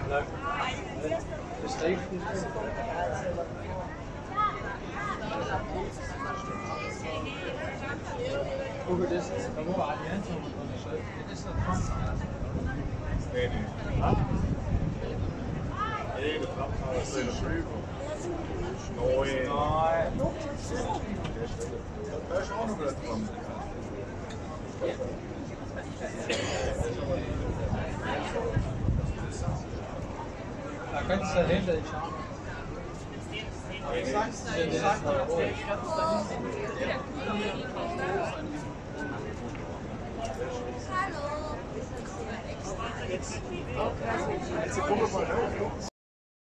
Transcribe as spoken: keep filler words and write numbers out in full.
No. The Steve? Hoeveel is het? Dan worden adiënten op het dit is dat Frans. Nee, nee. Nee, de trap gaat weer de vleugel. Mooi. Nee. Dat is ook nog wel van. Da kannst du dahinter schauen. Sagst du, sagst du, Hallo. Jetzt, jetzt gucken wir mal.